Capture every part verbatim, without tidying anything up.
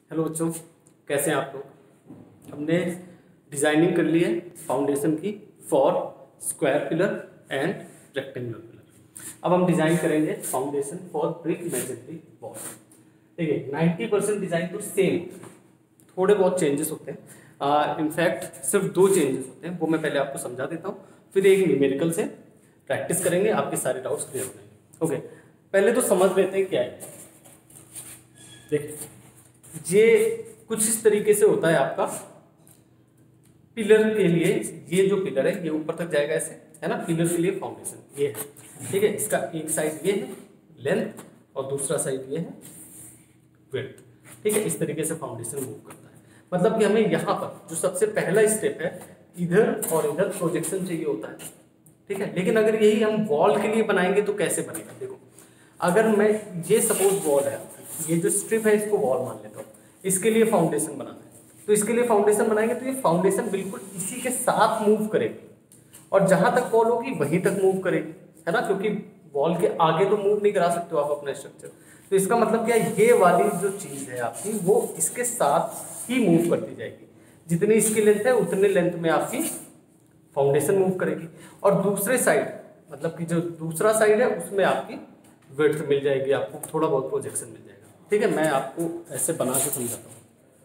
Hello बच्चों, कैसे हैं आप लोग। हमने डिजाइनिंग कर ली है फाउंडेशन की for square pillar and rectangular pillar. अब हम डिजाइन करेंगे foundation for brick masonry wall. ठीक है, नाइन्टी परसेंट डिजाइन तो सेम, थोड़े बहुत चेंजेस होते हैं। इनफैक्ट सिर्फ दो चेंजेस होते हैं, वो मैं पहले आपको समझा देता हूँ, फिर एक न्यूमेरिकल से प्रैक्टिस करेंगे, आपके सारे डाउट्स क्लियर हो जाएंगे। ओके, पहले तो समझ लेते हैं क्या है। देखिए, ये कुछ इस तरीके से होता है आपका पिलर के लिए। ये जो पिलर है ये ऊपर तक जाएगा ऐसे, है ना। पिलर के लिए फाउंडेशन ये है, ठीक है। इसका एक साइड ये है लेंथ और दूसरा साइड ये है विड्थ, ठीक है। इस तरीके से फाउंडेशन मूव करता है। मतलब कि हमें यहाँ पर जो सबसे पहला स्टेप है, इधर और इधर प्रोजेक्शन चाहिए होता है, ठीक है। लेकिन अगर यही हम वॉल के लिए बनाएंगे तो कैसे बनेगा। देखो, अगर मैं ये सपोज वॉल है, ये जो स्ट्रिप है इसको वॉल मान लेता हूँ, इसके लिए फाउंडेशन बनाना है, तो इसके लिए फाउंडेशन बनाएंगे तो ये फाउंडेशन बिल्कुल इसी के साथ मूव करेगी और जहां तक वॉल होगी वहीं तक मूव करेगी, है ना। क्योंकि वॉल के आगे तो मूव नहीं करा सकते हो आप अपना स्ट्रक्चर। तो इसका मतलब क्या है, ये वाली जो चीज है आपकी वो इसके साथ ही मूव करती जाएगी। जितनी इसकी लेंथ है उतने लेंथ में आपकी फाउंडेशन मूव करेगी। और दूसरे साइड मतलब कि जो दूसरा साइड है उसमें आपकी विड्थ मिल जाएगी, आपको थोड़ा बहुत प्रोजेक्शन मिल जाएगा, ठीक है। मैं आपको ऐसे बना के समझाता हूँ।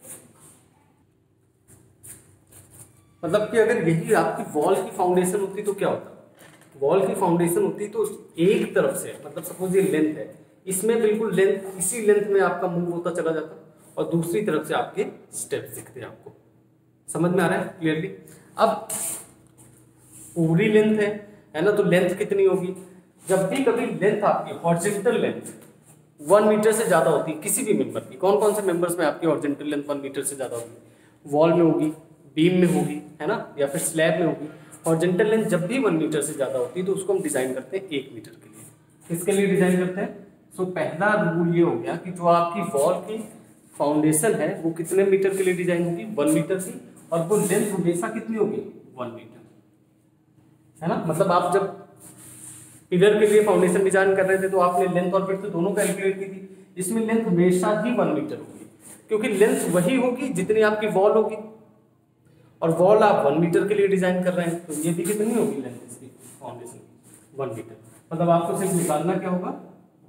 मतलब कि अगर यही आपकी वॉल की फाउंडेशन होती तो क्या होता, वॉल की फाउंडेशन होती तो एक तरफ से, मतलब सपोज ये लेंथ है, इसमें बिल्कुल लेंथ इसी लेंथ में आपका मूव होता चला जाता और दूसरी तरफ से आपके स्टेप्स दिखते हैं। आपको समझ में आ रहा है क्लियरली। अब पूरी लेंथ है है ना, तो लेंथ कितनी होगी। जब भी कभी लेंथ आपकी हॉरिजॉन्टल लेंथ वन मीटर से ज्यादा होती है किसी भी मेंबर की, कौन कौन से मेंबर्स में आपकी हॉरिजॉन्टल लेंथ वन मीटर से ज्यादा होगी, वॉल में होगी, बीम में होगी, है ना, या फिर स्लैब में होगी। हॉरिजॉन्टल लेंथ जब भी वन मीटर से ज्यादा होती है तो उसको हम डिजाइन करते हैं एक मीटर के लिए। किसके लिए डिजाइन करते हैं। सो पहला रूल ये हो गया कि जो आपकी वॉल की फाउंडेशन है वो कितने मीटर के लिए डिजाइन होगी, वन मीटर की, और वो लेंथ हमेशा कितनी होगी, वन मीटर, है ना। मतलब आप जब पिलर के लिए फाउंडेशन डिजाइन कर रहे थे तो आपने लेंथ और विड्थ दोनों कैलकुलेट की थी। इसमें लेंथ हमेशा ही वन मीटर होगी, क्योंकि लेंथ वही होगी जितनी आपकी वॉल होगी, और वॉल आप वन मीटर के लिए डिजाइन कर रहे हैं, तो ये भी कितनी होगी लेंथ इसकी फाउंडेशन की, वन मीटर। मतलब आपको सिर्फ निकालना क्या होगा,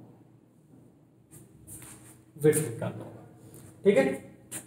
विड्थ निकालना होगा, ठीक है।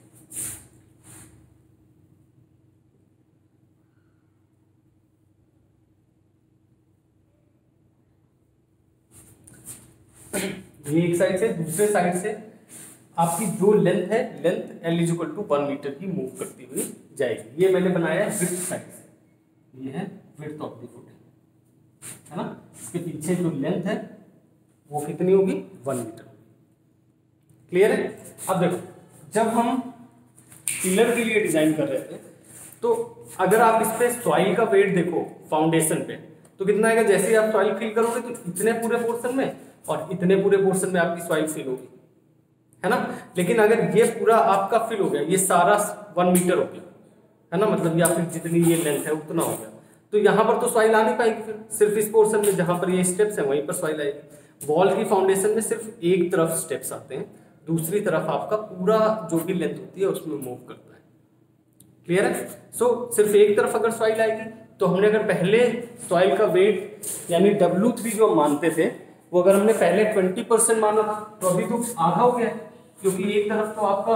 ये एक साइड से, दूसरे साइड से आपकी जो लेंथ है, length L is equal to one metre की मूव करती हुई जाएगी। ये मैंने बनाया है विड्थ साइड से, ये है विड्थ ऑफ द फुट, है ना। इसके पीछे जो लेंथ है वो कितनी होगी, वन मीटर होगी। क्लियर है। अब देखो, जब हम पिलर के लिए डिजाइन कर रहे थे तो अगर आप इस पे सॉइल का वेट देखो फाउंडेशन पे तो कितना आएगा। जैसे ही आप सॉइल फिल करोगे तो इतने पूरे पोर्शन में और इतने पूरे पोर्शन में आपकी सॉइल फिल होगी, है ना। लेकिन अगर ये पूरा आपका फिल हो गया, ये सारा वन मीटर हो गया, है ना, मतलब या फिर जितनी ये लेंथ है उतना हो गया, तो यहाँ पर तो सॉइल आ नहीं पाएगी। फिर सिर्फ इस पोर्शन में जहां पर ये स्टेप्स हैं वहीं पर सॉइल आएगी। वॉल की फाउंडेशन में सिर्फ एक तरफ स्टेप्स आते हैं, दूसरी तरफ आपका पूरा जो भी लेंथ होती है उसमें मूव करता है। क्लियर है। सो so, सिर्फ एक तरफ अगर सॉइल आएगी तो हमने अगर पहले सॉइल का वेट यानी डब्ल्यू थ्री जो मानते थे वो अगर हमने पहले ट्वेंटी परसेंट माना था तो अभी तो आधा हो गया, क्योंकि एक तरफ तो आपका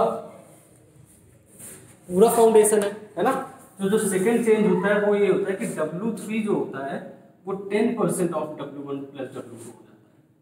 पूरा फाउंडेशन है, है ना। तो जो सेकंड चेंज होता है वो ये होता है कि डब्ल्यू थ्री जो होता है वो ten percent of W one plus W two हो जाता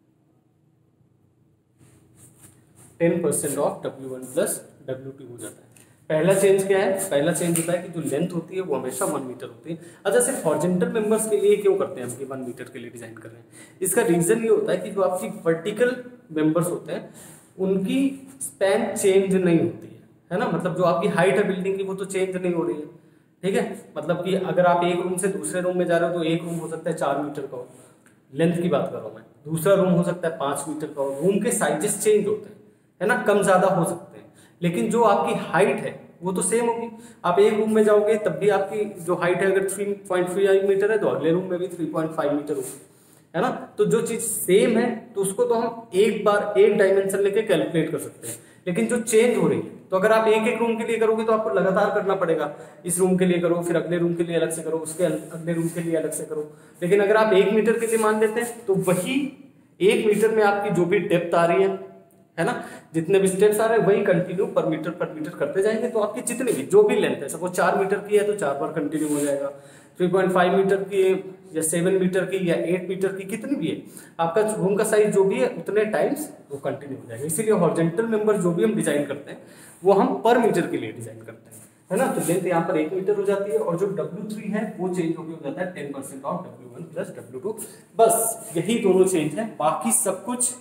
है, ten percent of W one plus W two हो जाता है। पहला चेंज क्या है, पहला चेंज होता है कि जो लेंथ होती है वो हमेशा वन मीटर होती है। अच्छा, सिर्फ हॉरिजॉन्टल मेंबर्स के लिए क्यों करते हैं हम कि वन मीटर के लिए डिजाइन कर रहे हैं। इसका रीजन ये होता है कि जो आपकी वर्टिकल मेंबर्स होते हैं उनकी स्पैन चेंज नहीं होती है, है ना। मतलब जो आपकी हाइट है बिल्डिंग की वो तो चेंज नहीं हो रही है, ठीक है। मतलब कि अगर आप एक रूम से दूसरे रूम में जा रहे हो तो एक रूम हो सकता है चार मीटर का हो, लेंथ की बात कर रहा हूँ मैं, दूसरा रूम हो सकता है पाँच मीटर का हो। रूम के साइजेस चेंज होते हैं, है ना, कम ज्यादा हो सकते हैं, लेकिन जो आपकी हाइट है वो तो सेम होगी। आप एक रूम में जाओगे तब भी आपकी जो हाइट है अगर थ्री पॉइंट फाइव मीटर है तो अगले रूम में भी थ्री पॉइंट फाइव मीटर होगी, है ना। तो जो चीज सेम है तो उसको तो हम एक बार एक डायमेंशन लेके कैलकुलेट कर सकते हैं, लेकिन जो चेंज हो रही है तो तो अगर आप एक एक रूम के लिए करोगे तो आपको लगातार करना पड़ेगा, इस रूम के लिए करो, फिर अगले रूम के लिए अलग से करो, उसके अगले रूम के लिए अलग से करो। लेकिन अगर आप एक मीटर के लिए मान लेते हैं तो वही एक मीटर में आपकी जो भी डेप्थ आ रही है है ना, जितने भी स्टेप्स आ रहे हैं वही कंटिन्यू पर मीटर पर मीटर करते जाएंगे। तो आपकी जितनी भी जो भी लेंथ है, सपोज चार मीटर की है तो चार बार कंटिन्यू हो जाएगा, थ्री पॉइंट फाइव मीटर की या सेवन मीटर की या एट मीटर की, कितनी भी है आपका रूम का साइज जो भी है उतने टाइम्स वो कंटिन्यू हो जाएगा। इसीलिए हॉरिजॉन्टल मेंबर जो भी हम डिजाइन करते हैं वो हम पर मीटर के लिए डिजाइन करते हैं, है ना। तो लेंथ यहाँ पर एक मीटर हो जाती है और जो डब्ल्यू थ्री है वो चेंज होकर हो जाता है ten percent of W one plus W two. बस यही दोनों चेंज है, बाकी सब कुछ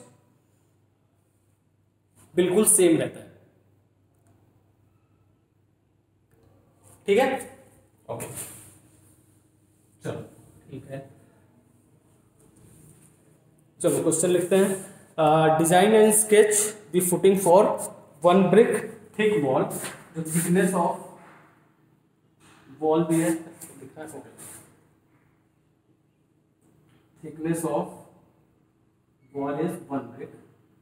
बिल्कुल सेम रहता है। ठीक है, ओके चलो ठीक है। चलो क्वेश्चन लिखते हैं। Design and sketch the footing for one brick thick wall, जो थिकनेस ऑफ वॉल भी है, thickness of wall is one brick.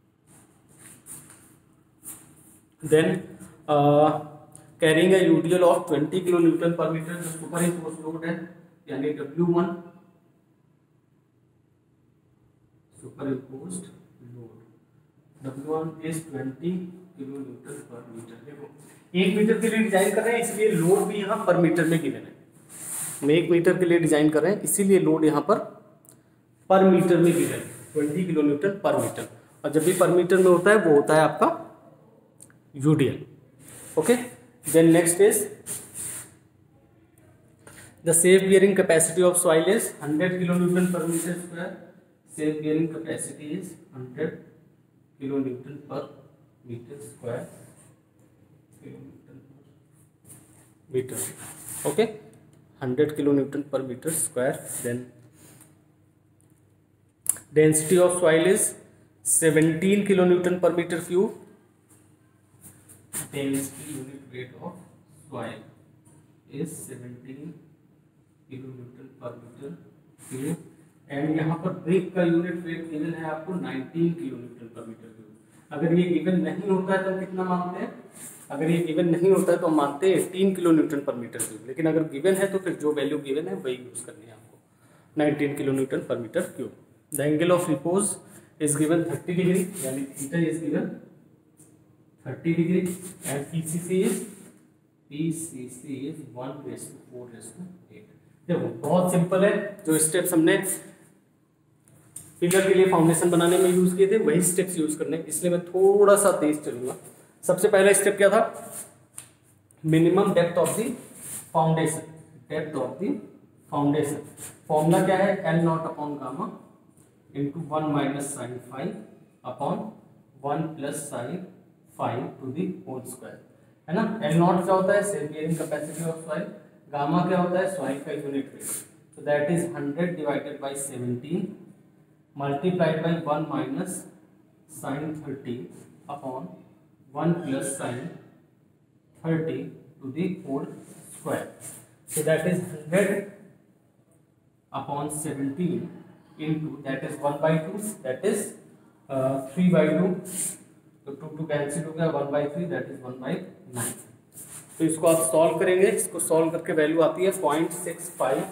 Then uh, carrying a U D L of twenty kilo newton per metre, जो super impose load है यानी W one, super imposed load W one is twenty kilo newton per metre. देखो एक metre के लिए design कर रहे हैं इसलिए लोड भी यहाँ पर मीटर में गिवन है। हम एक मीटर के लिए डिजाइन कर रहे हैं इसीलिए लोड यहाँ पर पर मीटर में गिवन है, twenty kilo newton per metre. और जब भी पर मीटर में होता है वो होता है आपका U D L. Okay. Then next is the safe bearing capacity of soil is one hundred kilonewton per meter square. Safe bearing capacity is one hundred kilonewton per meter square. Kilonewton per meter. Okay. one hundred kilonewton per meter square. Then density of soil is seventeen kilonewton per meter cube. Density unit weight of soil is seventeen kilonewton per meter cube, and यहाँ पर brick का unit weight given है आपको nineteen kilonewton per meter cube। अगर ये given नहीं होता है तो हम कितना मानते हैं, अगर ये गिवन नहीं होता है तो हम मानते हैं eighteen kilonewton per meter cube। लेकिन अगर गिवन है तो फिर जो वैल्यू गिवन है वही यूज करनी है आपको, nineteen kilonewton per meter cube। The angle of repose is given thirty degree, यानी theta is given thirty degree, and P C C is P C C is one raise to four raise to eight. देखो बहुत simple है, जो steps हमने figure के लिए foundation बनाने में यूज किए थे वही स्टेप्स यूज करने, इसलिए मैं थोड़ा सा तेज चलूंगा। सबसे पहला स्टेप क्या था, minimum depth of the foundation, depth of the foundation formula क्या है, L not upon gamma into one minus sine five upon one plus sine five to the whole square, है ना। एल नॉट क्या होता है, safe bearing capacity of soil, gamma क्या होता है, सॉइल का unit weight, so that is one hundred divided by seventeen multiplied by one minus sin thirty upon one plus sin thirty to the whole square, so that is one hundred upon seventeen into, that is one by two, that is uh, three by two, तो two two cancel हो गया, one by three that is one by nine. तो इसको आप solve करेंगे, इसको solve करके value आती है पॉइंट सिक्स फाइव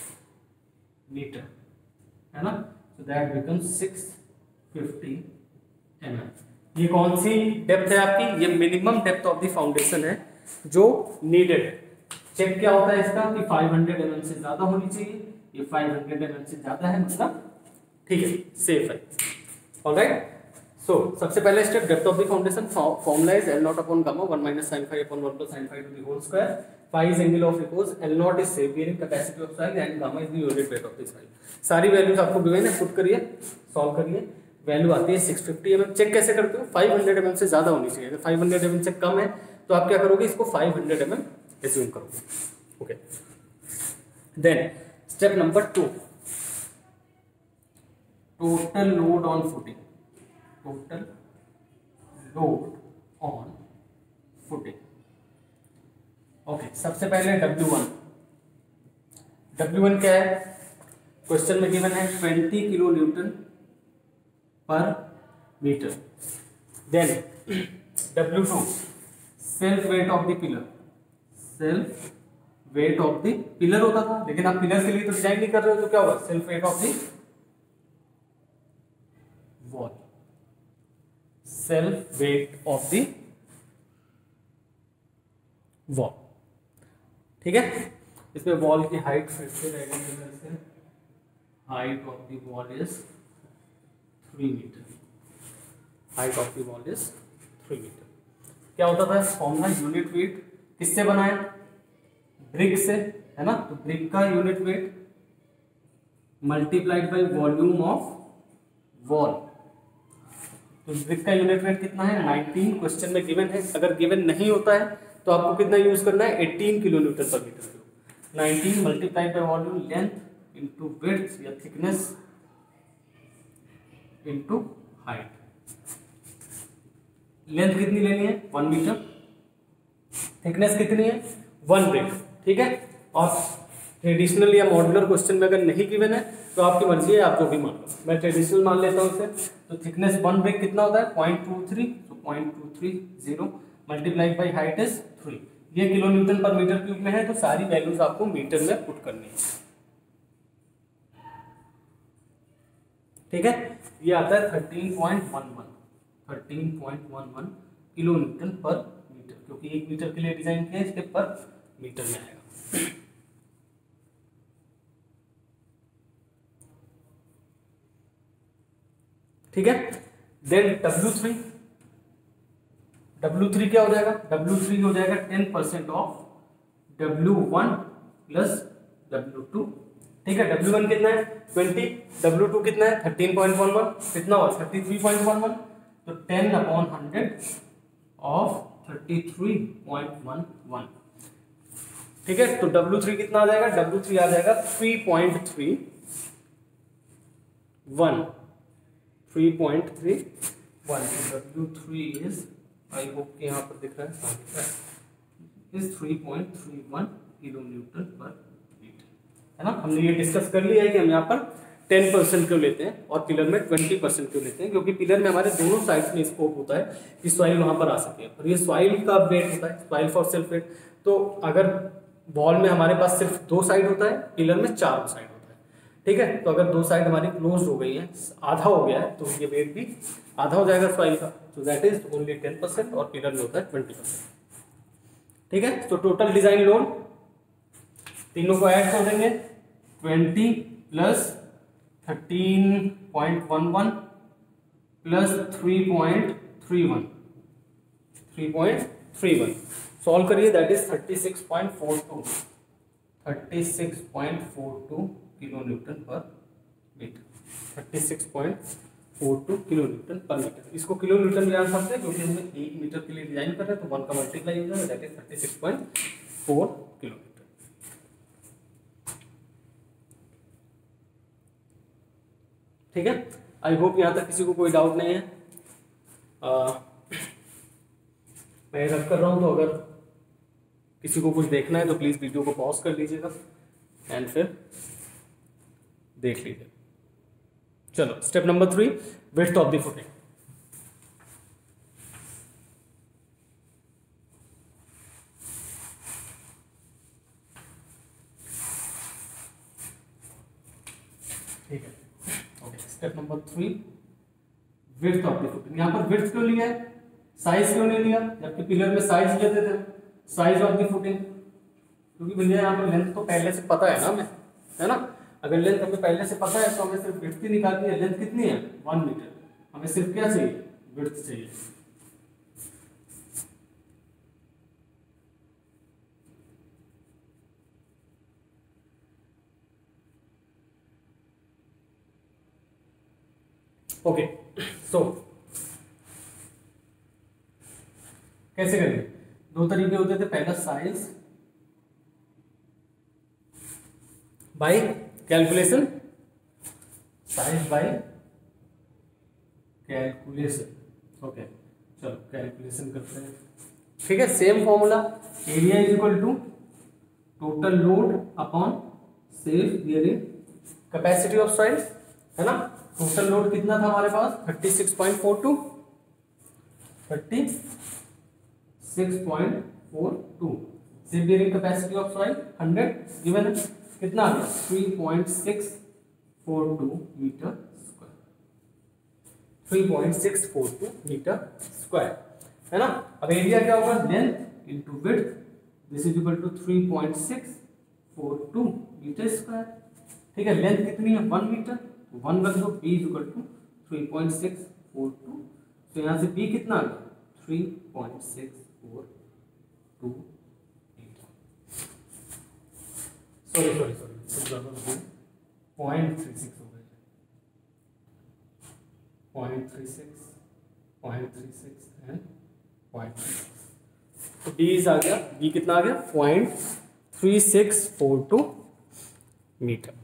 मीटर, है ना। So that becomes six fifty m M. ये कौन सी डेप्थ है आपकी, ये minimum depth of the foundation है जो नीडेड है। चेक क्या होता है इसका कि फाइव हंड्रेड एम एम से ज्यादा होनी चाहिए, ये फाइव हंड्रेड एम एम से ज्यादा है, मतलब ठीक है, सेफ है। ऑलराइट, सो so, सबसे पहले step depth of the foundation, formula is L not upon gamma one minus sine five upon one plus sine five to the whole square. Five is angle of repose, L not is safe bearing capacity of soil and gamma is the unit weight of the soil. सारी values आपको given है, put करिए, solve करिए, value आती है six fifty m m. Check कैसे करते हो, फाइव हंड्रेड एम एम से ज्यादा होनी चाहिए, अगर फाइव हंड्रेड एम एम से कम है तो आप क्या करोगे, इसको five hundred m m assume करोगे। Okay, then step number two, total load on footing, total load on footing. Okay, सबसे पहले डब्ल्यू वन, डब्ल्यू वन क्या है, क्वेश्चन में गिवन है twenty kilo newton per metre. Then W two self weight of the pillar, self weight of the pillar होता था, लेकिन आप पिलर के लिए तो डिजाइन नहीं कर रहे हो, तो क्या होगा, self weight of the wall, self weight of the wall. ठीक है, इसमें वॉल की हाइट फिर से रेगुलर से height of the wall is three metre, height of the wall is three metre. क्या होता था फॉर्मूला, यूनिट वेट किससे बनाया, ब्रिक से, है ना, तो ब्रिक का unit weight multiplied by volume of wall, तो ब्रिक का यूनिट वेट कितना है नाइनटीन, क्वेश्चन में गिवन है। अगर गिवन नहीं होता है तो आपको कितना यूज करना है, eighteen kilo newton per metre cube. Nineteen multiplied by volume, length into width या थिकनेस इनटू हाइट। लेंथ कितनी लेनी है, वन मीटर, थिकनेस कितनी है, वन ब्रिक। ठीक है, और ट्रेडिशनल या मॉड्यूलर क्वेश्चन में अगर नहीं गिवन है तो आपकी मर्जी है, आप जो भी मान लो, मैं ट्रेडिशनल मान लेता हूँ इसे। तो थिकनेस वन ब्रिक कितना होता है, पॉइंट टू थ्री, तो point two three zero multiplied by height is three. ये kilo newton per metre cube में है, तो सारी वैल्यूज आपको मीटर में पुट करनी है। ठीक है, ये आता है thirteen point one one, thirteen point one one kilo newton per metre, क्योंकि एक मीटर के लिए डिजाइन किया है, इसके पर मीटर में आएगा। ठीक है, then W three, W three क्या हो जाएगा, डब्ल्यू थ्री हो जाएगा ten percent of W one plus W two. ठीक है, डब्ल्यू वन कितना है ट्वेंटी, डब्ल्यू टू कितना है थर्टीन पॉइंट वन वन, कितना हुआ thirty three point one one, तो ten upon hundred of thirty three point one one. ठीक है, तो डब्ल्यू थ्री कितना आ जाएगा, डब्ल्यू थ्री आ जाएगा three point three one, three point three one. W three is, I hope कि यहाँ पर दिख रहा है, हाँ दिख रहा है, is three point three one kilo newton per metre, है ना। हमने ये डिस्कस कर लिया है कि हम यहाँ पर टेन परसेंट क्यों लेते हैं और पिलर में ट्वेंटी परसेंट क्यों लेते हैं, क्योंकि पिलर में हमारे दोनों साइड्स में स्कोप होता है कि सॉइल वहाँ पर आ सके, और ये सॉइल का वेट होता है, सॉइल फॉर सेल्फ वेट। तो अगर वॉल में हमारे पास सिर्फ दो साइड होता है, पिलर में चार साइड होता है। ठीक है, तो अगर दो साइड हमारी क्लोज हो गई है, आधा हो गया है, तो ये वेट भी आधा हो जाएगा सॉइल का, तो that is only ten percent, और पिलर में होता है ट्वेंटी परसेंट। ठीक है, तो टोटल डिजाइन लोड तीनों को ऐड कर देंगे, twenty plus thirteen point one one plus three point three one, three point three one solve करिए, that is thirty six point four two, thirty six point four two kilo newton per metre, thirty six point four two kilo newton per metre. इसको kilo newton में answer से, क्योंकि हमने एक metre के लिए design कर रहे हैं, तो वन का मल्टीप्लाई हो जाएगा, that is thirty six point four kilo metre. ठीक है, आई होप यहाँ तक किसी को कोई डाउट नहीं है। आ, मैं रख कर रहा हूँ, तो अगर किसी को कुछ देखना है तो प्लीज वीडियो को पॉज कर लीजिएगा एंड फिर देख लीजिए। चलो step number three, width of the footing. ठीक है, okay, step number three, width of the footing. यहाँ पर विड्थ क्यों लिया है, साइज क्यों नहीं लिया, जबकि पिलर में साइज लेते थे, साइज ऑफ द फुटिंग, क्योंकि भैया यहाँ पर लेंथ तो पहले से पता है ना हमें, है ना। अगर लेंथ हमें पहले से पता है तो हमें सिर्फ विड्थ ही निकालनी है। लेंथ कितनी है, वन मीटर, हमें सिर्फ क्या चाहिए, विड्थ चाहिए। ओके, सो कैसे करेंगे, दो तरीके होते थे, पहला size by calculation, size by calculation. Okay, चलो कैलकुलेशन करते हैं। ठीक है, same formula, area is equal to total load upon self bearing capacity of soil, है ना। टोटल लोड कितना था हमारे पास, thirty six point four two, thirty six point four two. Safe bearing capacity of soil hundred given है, कितना आ गया three point six four two metre square, three point six four two metre square है ना। अब area क्या होगा, length into width, this is equal to three point six four two metre square. ठीक है, लेंथ कितनी है वन मीटर, वन रख दो, b is equal to three point six four two, तो यहाँ से b कितना आ गया three point six four two metre, sorry sorry sorry point three six हो गया, point three six point three six and point three six, तो b आ गया, b कितना आ गया point three six four two metre.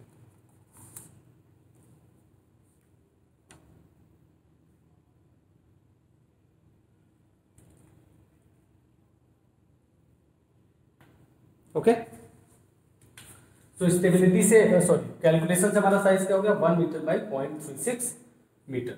Okay, तो stability से सॉरी कैलकुलेशन से हमारा साइज क्या हो गया one metre by point three six metre.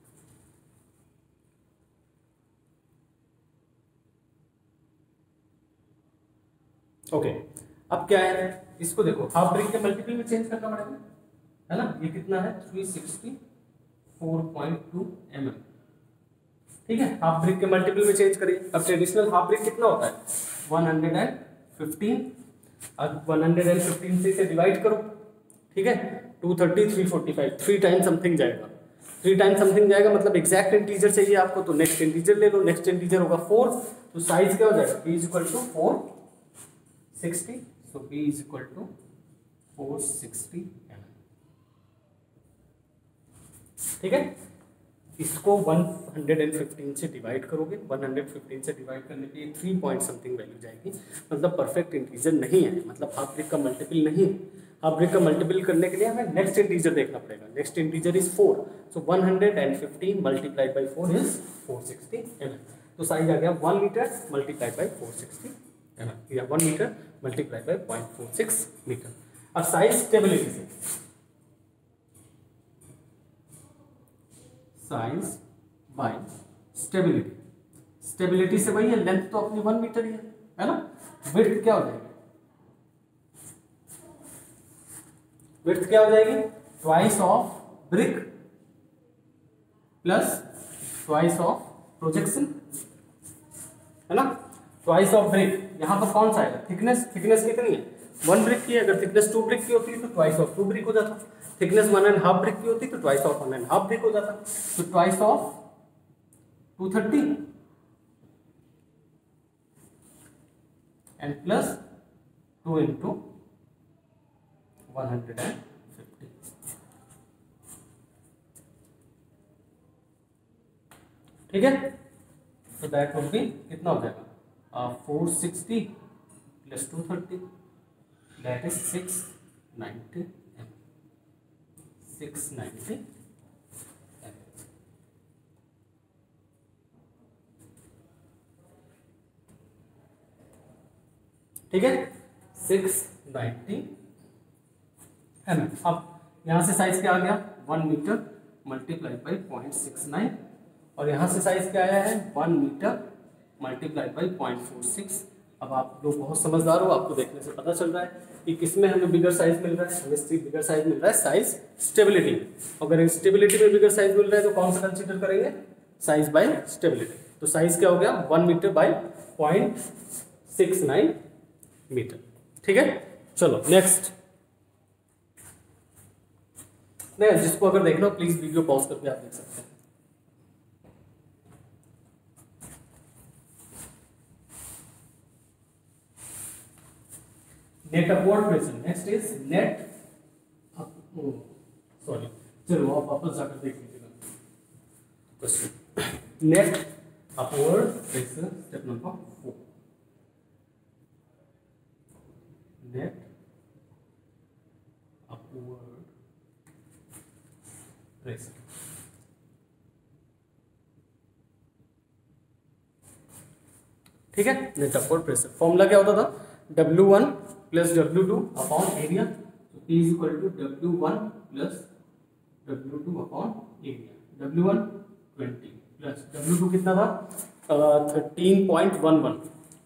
Okay, अब क्या है, इसको देखो हाफ ब्रिक के मल्टीपल में चेंज करना पड़ेगा, है ना। ये कितना है three sixty four point two m m, ठीक है, हाफ ब्रिक के मल्टीपल में चेंज करिए। अब ट्रेडिशनल हाफ ब्रिक कितना होता है वन हंड्रेड फिफ्टीन, अब वन हंड्रेड फिफ्टीन से इसे डिवाइड करो, ठीक है, two thirty three forty five, three time something जाएगा, थ्री टाइम समथिंग जाएगा मतलब एग्जैक्ट इंटीजर चाहिए आपको, तो नेक्स्ट इंटीजर ले लो, नेक्स्ट इंटीजर होगा फोर, तो साइज क्या हो जाएगा b is equal to four sixty, so b is equal to four sixty M m, ठीक है। इसको वन हंड्रेड फिफ्टीन से डिवाइड करोगे, वन हंड्रेड फिफ्टीन से डिवाइड करने पे थ्री पॉइंट समथिंग वैल्यू जाएगी, मतलब परफेक्ट इंटीजर नहीं है, मतलब हाफ ब्रिक का मल्टीपल नहीं है। हाफ ब्रिक का मल्टीपल करने के लिए हमें नेक्स्ट इंटीजर देखना पड़ेगा, next integer is four, so one hundred fifteen multiplied by four is four sixty M m, तो साइज आ गया one metre multiplied by four sixty M m, या one metre multiplied by point four six metre. अब size stability से, size by stability, stability से वही है, length तो अपनी वन मीटर ही है, है ना। विड्थ क्या हो जाएगी, विड्थ क्या हो जाएगी twice of brick plus twice of projection, है ना। ट्वाइस ऑफ ब्रिक, यहां पर कौन सा आएगा थिकनेस, थिकनेस कितनी है वन ब्रिक की है, अगर थिकनेस टू ब्रिक की होती है तो ट्वाइस ऑफ टू ब्रिक हो जाता, thickness one and half brick की होती तो twice of one and half brick हो जाता, तो twice of two thirty and plus two into one hundred and fifty, ठीक है। तो दैट वुड बी कितना हो जाएगा four sixty plus two thirty, that is six ninety six ninety, ठीक है, सिक्स नाइन्टी एम एम। अब यहां से साइज क्या आ गया one metre multiplied by point six nine, और यहां से साइज क्या आया है one metre multiplied by point four six. अब आप लोग बहुत समझदार हो, आपको देखने से पता चल रहा है कि किसमें हमें बिगर साइज मिल रहा है, हमें बिगर साइज मिल रहा है साइज स्टेबिलिटी में। अगर स्टेबिलिटी में बिगर साइज मिल रहा है तो कौन सा कंसीडर करेंगे साइज बाय स्टेबिलिटी, तो साइज क्या हो गया one metre by point six nine metre, ठीक है। चलो नेक्स्ट, नहीं जिसको अगर देखना हो प्लीज वीडियो पॉज करके आप देख सकते हैं। Net upward pressure, next is net, sorry चलो आप वापस जाकर देख लीजिएगा question. Net upward pressure step number four, net upward pressure, ठीक है। नेट अपवर्ड प्रेशर फॉर्मूला क्या होता था W one plus W two upon area, तो P is equal to W one plus W two upon area, W one twenty plus W two कितना था, thirteen point one one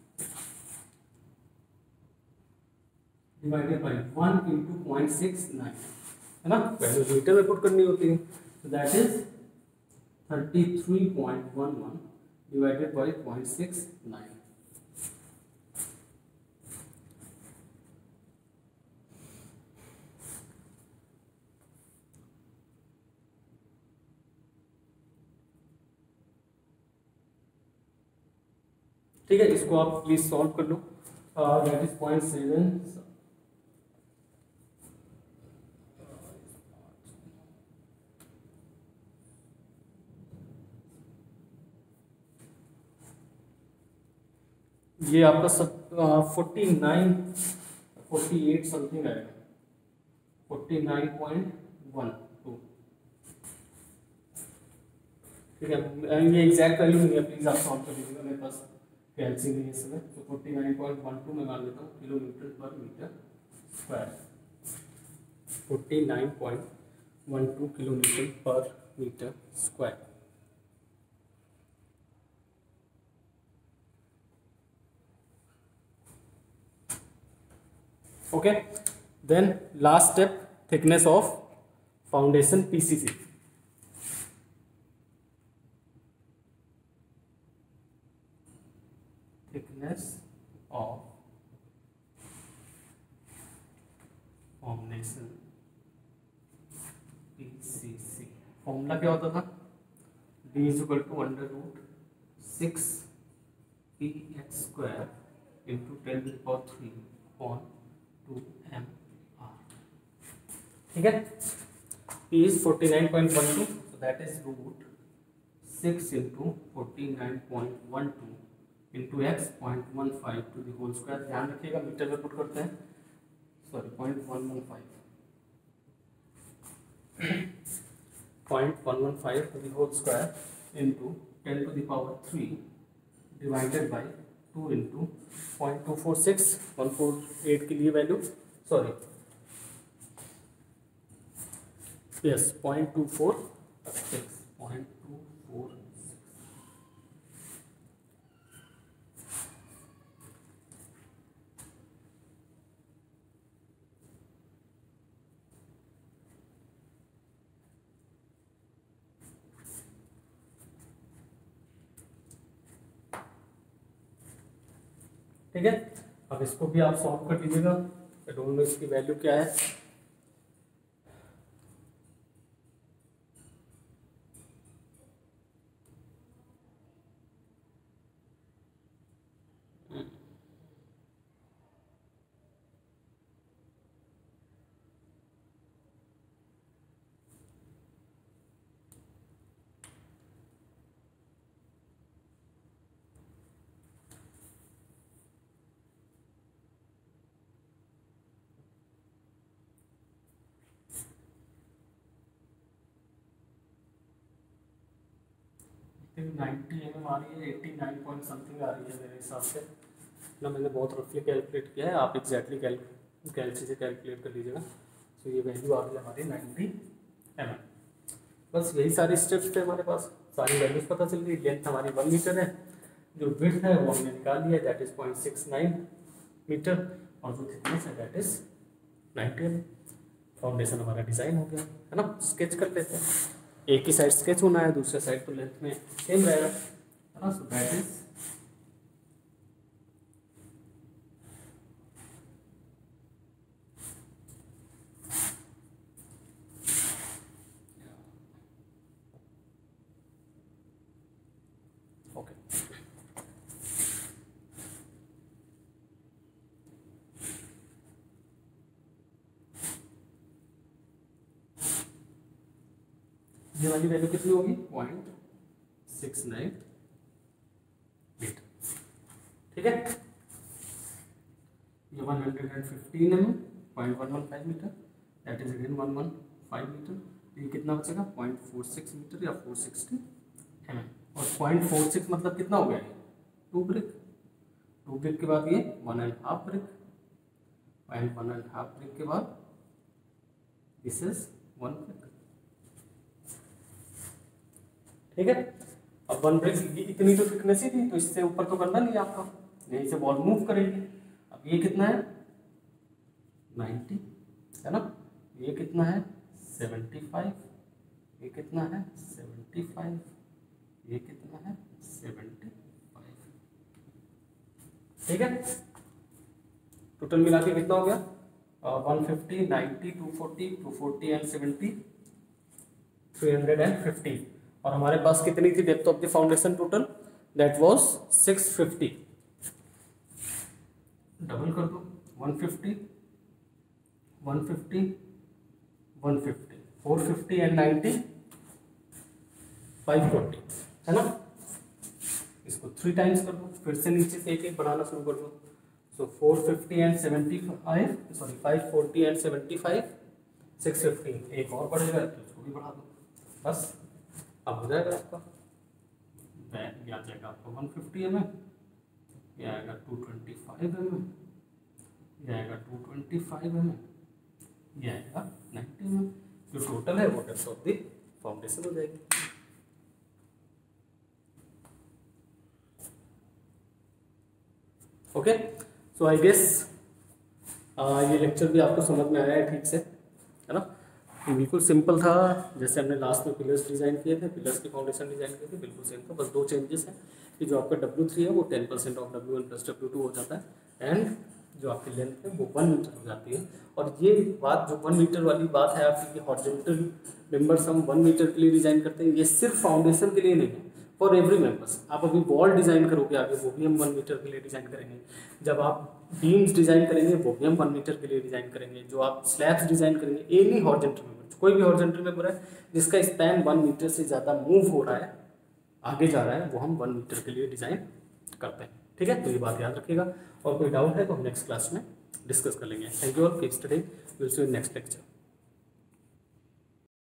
divided by one into point six nine, है ना, value metre में put करनी होती है, तो that is thirty three point one one divided by point six nine. ठीक है, इसको आप प्लीज सॉल्व कर लो, दैट इज पॉइंट सेवन, ये आपका सब forty nine forty eight something आएगा, forty nine point one two. ठीक है, ये एग्जैक्ट वैल्यू नहीं है, प्लीज आप सॉल्व कर लीजिएगा, मेरे पास कैलसी नहीं है इस समय, तो forty nine point one two मैं मान लेता हूँ kilometre per metre square, forty nine point one two kilometre per metre square. Okay, then last step, thickness of foundation PCC. Thickness of foundation PCC, formula क्या होता था, D is equal to under root six P X square into ten to the power three on two M R. ठीक है, P is forty nine point one to, so that is root six into forty nine point one two into x point one five to the whole square। ध्यान रखिएगा metre में put करते हैं, sorry point one one five point one one five to the whole square into ten to the power three divided by two into point two four six, one four eight के लिए value, sorry yes point two four six point two four six. ठीक है, अब इसको भी आप solve कर लीजिएगा, आई डोंट नो इसकी वैल्यू क्या है, नाइन्टी एम एम आ रही है, एट्टी नाइन पॉइंट समथिंग आ रही है मेरे हिसाब से ना, मैंने बहुत रफली कैलकुलेट किया है, आप एग्जैक्टली कैल कैलसी से कैलकुलेट कर लीजिएगा। तो ये वैल्यू आ रही है हमारी नाइन्टी एम एम। बस यही सारे स्टेप्स थे हमारे पास, सारी वैल्यूज पता चल गई। लेंथ हमारी वन मीटर है, जो विड्थ है वो हमने निकाल लिया, that is point six nine metre, और जो थिकनेस है that is ninety M M. Foundation हमारा डिज़ाइन हो गया है ना। स्केच कर लेते हैं, एक ही साइड स्केच होना है, दूसरे साइड तो लेंथ में सेम रहेगा, है ना। So that is okay. ये वाली वैल्यू कितनी होगी, पॉइंट सिक्स नाइन मीटर। ठीक है, ये one hundred and fifteen M M, point one one five metre, that is again one one five metre. ये कितना बचेगा, पॉइंट फोर सिक्स मीटर या फोर सिक्सटी एम एम। और पॉइंट फोर सिक्स मतलब कितना हो गया, टू ब्रिक। टू ब्रिक के बाद ये one and half brick, point one and half brick के बाद दिस इज वन ब्रिक। ठीक है, अब वन ब्रिक इतनी तो थिकनेस ही थी, तो इससे ऊपर तो करना नहीं आपका, यहीं से बॉल मूव करेगी। अब ये कितना है नाइन्टी है ना, ये कितना है सेवेंटी फाइव, ये कितना है सेवेंटी फाइव, ये कितना है सेवेंटी फाइव। ठीक है, टोटल मिला के कितना हो गया one fifty, ninety, two forty, two forty and seventy, three hundred and fifty. और हमारे पास कितनी थी depth of the foundation total, that was six fifty. Double कर दो, one fifty, one fifty, one fifty, four fifty and ninety, five forty है ना। इसको थ्री टाइम्स कर दो, फिर से नीचे से एक एक बढ़ाना शुरू कर दो। So four fifty and seventy five, sorry five forty and seventy five, six fifty, एक और बढ़ेगा तो इसको भी बढ़ा दो, बस अब हो जाएगा आपका। ये आ जाएगा आपका वन फिफ्टी एम एम, ये आएगा two twenty five M M, ये आएगा two twenty five M M, ये आएगा नाइन्टी एम एम। जो टोटल है वो डेप्थ ऑफ द फाउंडेशन हो जाएगी। ओके, सो आई गेस ये लेक्चर भी आपको समझ में आया है ठीक से, है ना। बिल्कुल सिंपल था, जैसे हमने लास्ट में पिलर्स डिजाइन किए थे, पिलर्स की फाउंडेशन डिजाइन किए थे, बिल्कुल सेम था। बस दो चेंजेस हैं कि जो आपका डब्ल्यू थ्री है वो ten percent of W one plus W two हो जाता है, एंड जो आपकी लेंथ है वो वन मीटर हो जाती है। और ये बात जो वन मीटर वाली बात है आपकी, हॉरिजॉन्टल मेंबर्स हम वन मीटर के लिए डिजाइन करते हैं, ये सिर्फ फाउंडेशन के लिए नहीं है, फॉर एवरी मेंबर्स। आप अभी वॉल डिजाइन करोगे आगे, वो भी हम वन मीटर के लिए डिजाइन करेंगे। जब आप बीम्स डिजाइन करेंगे वो भी हम वन मीटर के लिए डिजाइन करेंगे। जो आप स्लैब्स डिजाइन करेंगे, एनी हॉरिजॉन्टल मेंबर, कोई भी हॉरिजॉन्टल मेंबर है जिसका स्पैन वन मीटर से ज़्यादा मूव हो रहा है, आगे जा रहा है, वो हम वन मीटर के लिए डिजाइन करते हैं। ठीक है, तो ये बात याद रखिएगा। और कोई डाउट है तो हम नेक्स्ट क्लास में डिस्कस कर लेंगे। Thank you all, keep studying, will see you in next lecture.